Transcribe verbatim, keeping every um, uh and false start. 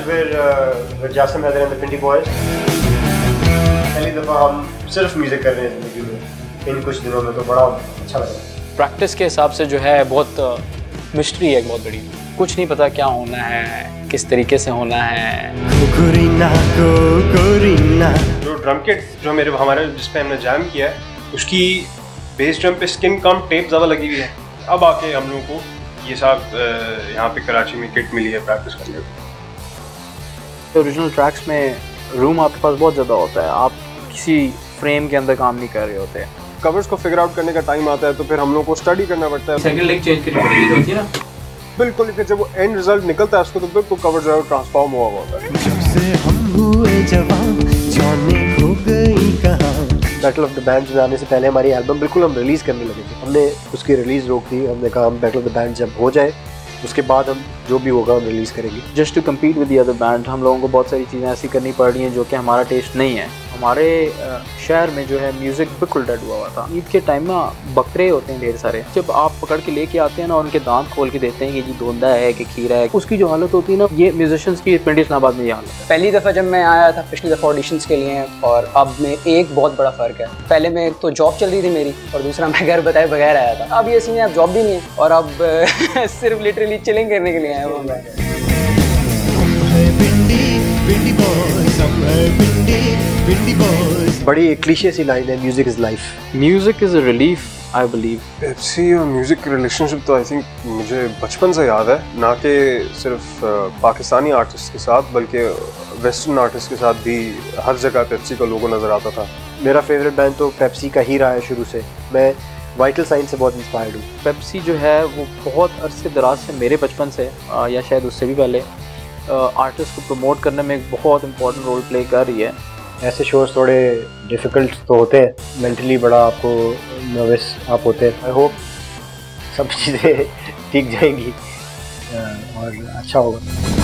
we're Jasim Heather and the Pindi boys. पहली दफ़ा हम सिर्फ म्यूज़िक कर रहे हैं ज़िंदगी में इन कुछ दिनों में, तो बड़ा अच्छा लगा। प्रैक्टिस के हिसाब से जो है बहुत मिस्ट्री है, एक बहुत बड़ी, कुछ नहीं पता क्या होना है, किस तरीके से होना है। जो ड्रम किट जो मेरे हमारे जिस पे हमने जैम किया है, उसकी बेस ड्रम पे स्किन कम टेप ज़्यादा लगी हुई है। अब आके हम लोगों को ये सब यहाँ पे कराची में किट मिली है प्रैक्टिस करने को। ओरिजिनल ट्रैक्स में रूम आपके पास बहुत ज़्यादा होता है, आप किसी फ्रेम के अंदर काम नहीं कर रहे होते। कवर्स को फिगर आउट करने का टाइम आता है तो फिर हम लोग को स्टडी करना पड़ता है। सेकंड लेग चेंज करनी पड़ेगी होती है ना, बिल्कुल। फिर जब वो एंड रिजल्ट निकलता है उसको तो बिल्कुल कवर जो है ट्रांसफॉर्म हुआ होता है। जब से हम हुए जवान जाने हो गई कहां। बैटल ऑफ द बैंड्स में आने से पहले हमारी एल्बम बिल्कुल हम रिलीज़ करने लगे थे। हमने उसकी रिलीज़ रोक दी। हमने कहा हम बैटल ऑफ द बैंड्स जब हो जाए उसके बाद हम जो भी होगा हम रिलीज़ करेंगे। Just to compete with the other band हम लोगों को बहुत सारी चीज़ें ऐसी करनी पड़ रही हैं जो कि हमारा टेस्ट नहीं है। हमारे शहर में जो है म्यूज़िक बिल्कुल डेड हुआ हुआ था। ईद के टाइम ना बकरे होते हैं ढेर सारे, जब आप पकड़ के लेके आते हैं ना, उनके दांत खोल के देते हैं कि जी धोंदा है कि खीरा है, उसकी जो हालत होती है ना, ये म्यूजिशियंस की पिंडी इस्लामाबाद में ये हालत है। पहली दफ़ा जब मैं आया था पिछली दफ़ा ऑडिशंस के लिए, और अब में एक बहुत बड़ा फ़र्क है। पहले में एक तो जॉब चल रही थी मेरी, और दूसरा मैं घर बताए बगैर आया था। अब ये सीन है, अब जॉब भी नहीं है और अब सिर्फ लिटरली चिलिंग करने के लिए आया हूँ मैं। बड़ी क्लीशे सी लाइन है, music is life. Music is a relief, I believe. Pepsi और म्यूजिक की रिलेशनशिप तो आई थिंक मुझे बचपन से याद है, ना कि सिर्फ पाकिस्तानी आर्टिस्ट के साथ बल्कि वेस्टर्न आर्टिस्ट के साथ भी हर जगह पेप्सी का लोगो नज़र आता था। मेरा फेवरेट बैंड तो पेप्सी का ही रहा है शुरू से। मैं वाइटल साइन से बहुत इंस्पायर्ड हूँ। पेप्सी जो है वो बहुत अरसे दराज से, मेरे बचपन से या शायद उससे भी पहले, आर्टिस्ट को प्रमोट करने में एक बहुत इंपॉर्टेंट रोल प्ले कर रही है। ऐसे शोज थोड़े डिफ़िकल्ट तो होते हैं, मेंटली बड़ा आपको नर्वस आप होते हैं। आई होप सब चीज़ें ठीक जाएंगी और अच्छा होगा।